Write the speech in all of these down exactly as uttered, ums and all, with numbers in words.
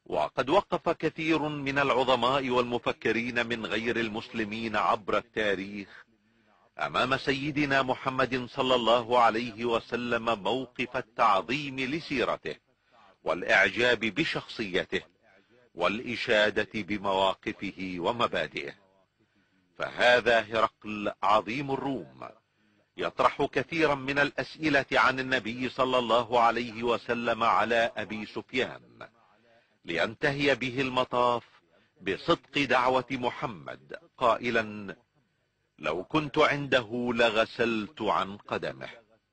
وقد وقف كثير من العظماء والمفكرين من غير المسلمين عبر التاريخ امام سيدنا محمد صلى الله عليه وسلم موقف التعظيم لسيرته والاعجاب بشخصيته والاشادة بمواقفه ومبادئه. فهذا هرقل عظيم الروم يطرح كثيرا من الاسئلة عن النبي صلى الله عليه وسلم على ابي سفيان، لينتهي به المطاف بصدق دعوة محمد قائلا: لو كنت عنده لغسلت عن قدمه.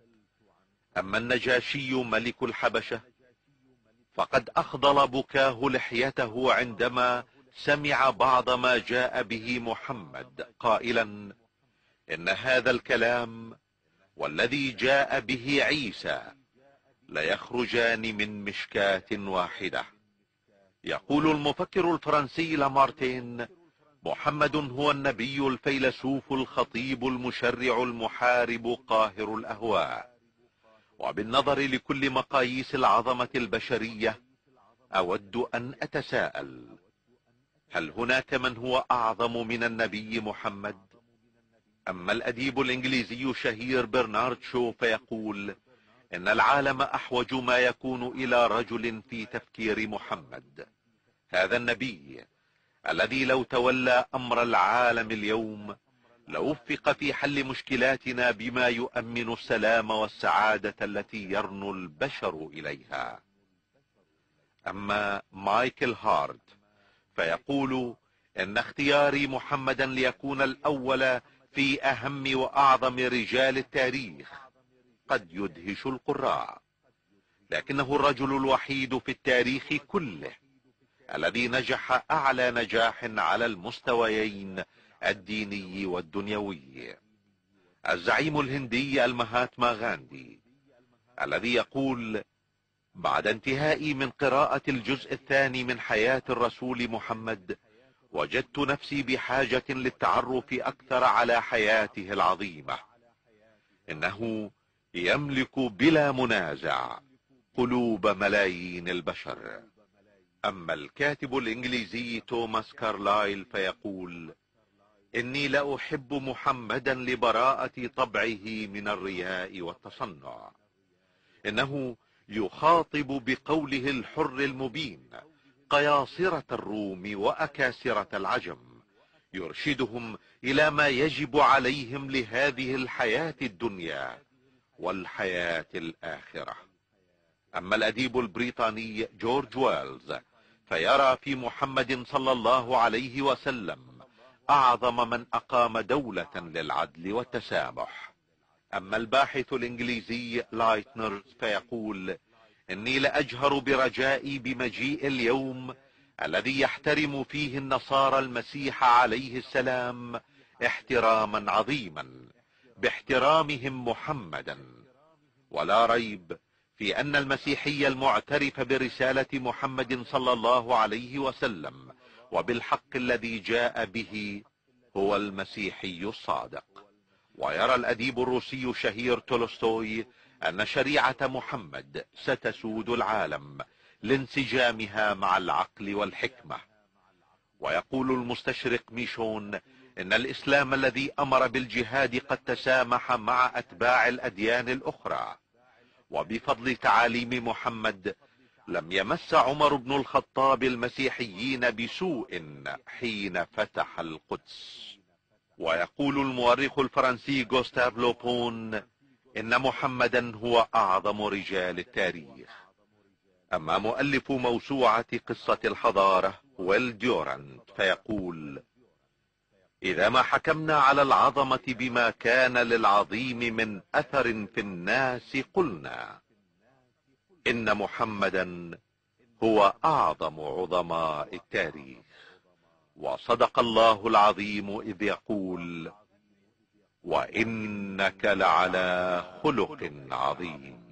اما النجاشي ملك الحبشة فقد اخضل بكاه لحيته عندما سمع بعض ما جاء به محمد قائلا: ان هذا الكلام والذي جاء به عيسى ليخرجان من مشكاة واحدة. يقول المفكر الفرنسي لامارتين: محمد هو النبي الفيلسوف الخطيب المشرع المحارب قاهر الاهواء. وبالنظر لكل مقاييس العظمة البشرية اود ان اتساءل: هل هناك من هو اعظم من النبي محمد؟ اما الاديب الانجليزي الشهير برنارد شو فيقول ان العالم احوج ما يكون الى رجل في تفكير محمد، هذا النبي الذي لو تولى امر العالم اليوم لوفق في حل مشكلاتنا بما يؤمن السلام والسعادة التي يرنو البشر اليها. اما مايكل هارت فيقول ان اختياري محمدا ليكون الاول في اهم واعظم رجال التاريخ قد يدهش القراء، لكنه الرجل الوحيد في التاريخ كله الذي نجح اعلى نجاح على المستويين الديني والدنيوي. الزعيم الهندي المهاتما غاندي الذي يقول: بعد انتهائي من قراءة الجزء الثاني من حياة الرسول محمد وجدت نفسي بحاجة للتعرف اكثر على حياته العظيمة. انه يملك بلا منازع قلوب ملايين البشر. اما الكاتب الانجليزي توماس كارلايل فيقول: اني لا احب محمدا لبراءة طبعه من الرياء والتصنع. انه يخاطب بقوله الحر المبين قياصرة الروم واكاسرة العجم، يرشدهم الى ما يجب عليهم لهذه الحياة الدنيا والحياة الاخرة. اما الاديب البريطاني جورج ويلز فيرى في محمد صلى الله عليه وسلم اعظم من اقام دولة للعدل والتسامح. اما الباحث الانجليزي لايتنر فيقول: اني لاجهر برجائي بمجيء اليوم الذي يحترم فيه النصارى المسيح عليه السلام احتراما عظيما باحترامهم محمدا. ولا ريب في ان المسيحي المعترف برسالة محمد صلى الله عليه وسلم وبالحق الذي جاء به هو المسيحي الصادق. ويرى الاديب الروسي الشهير تولستوي ان شريعة محمد ستسود العالم لانسجامها مع العقل والحكمة. ويقول المستشرق ميشون ان الاسلام الذي امر بالجهاد قد تسامح مع اتباع الاديان الاخرى، وبفضل تعاليم محمد لم يمس عمر بن الخطاب المسيحيين بسوء حين فتح القدس. ويقول المؤرخ الفرنسي غوستاف لوبون ان محمدا هو اعظم رجال التاريخ. اما مؤلف موسوعة قصة الحضارة ويل ديورانت فيقول: اذا ما حكمنا على العظمة بما كان للعظيم من اثر في الناس قلنا ان محمدا هو اعظم عظماء التاريخ. وصدق الله العظيم اذ يقول: وانك لعلى خلق عظيم.